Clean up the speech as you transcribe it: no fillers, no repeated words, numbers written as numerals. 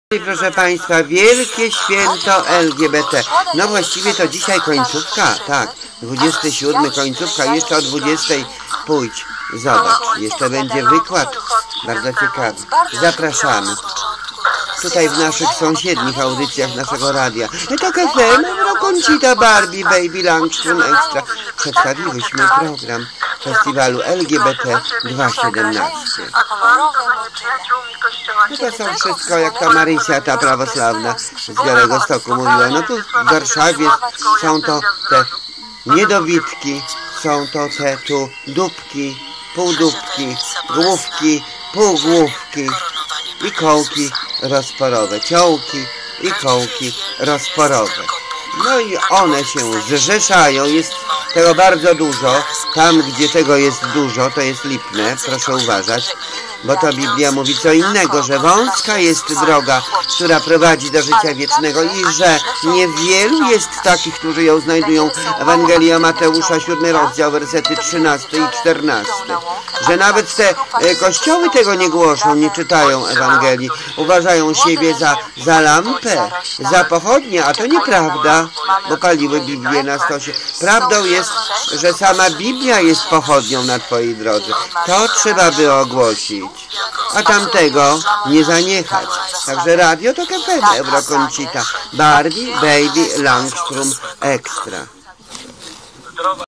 Proszę Państwa, wielkie święto LGBT. No właściwie to dzisiaj końcówka, tak, 27 końcówka, jeszcze o 20 pójdź, zobacz, jeszcze będzie wykład, bardzo ciekawy. Zapraszamy. Tutaj w naszych sąsiednich audycjach naszego radia. To FM, Conchita, Barbie, Baby, Langstrom Extra. Przedstawiłyśmy program festiwalu LGBT 2017. No to są wszystko, jak ta Marysia, ta prawosławna z Białegostoku mówiła. No tu w Warszawie są to te niedobitki, są to te tu dupki, półdupki, główki, półgłówki i kołki rozporowe, ciołki i kołki rozporowe. No i one się zrzeszają, jest tego bardzo dużo. Tam, gdzie tego jest dużo, to jest Lipne, proszę uważać, bo to Biblia mówi co innego, że wąska jest droga, która prowadzi do życia wiecznego i że niewielu jest takich, którzy ją znajdują. Ewangelia Mateusza, 7 rozdział, wersety 13 i 14. Że nawet te kościoły tego nie głoszą, nie czytają Ewangelii. Uważają siebie za lampę, za pochodnię, a to nieprawda, bo paliły Biblię na stosie. Prawdą jest, że sama Biblia jest pochodnią na twojej drodze. To trzeba by ogłosić, a tamtego nie zaniechać. Także radio to KFM, Euroconchita, Barbie, Baby, Langstrom Extra.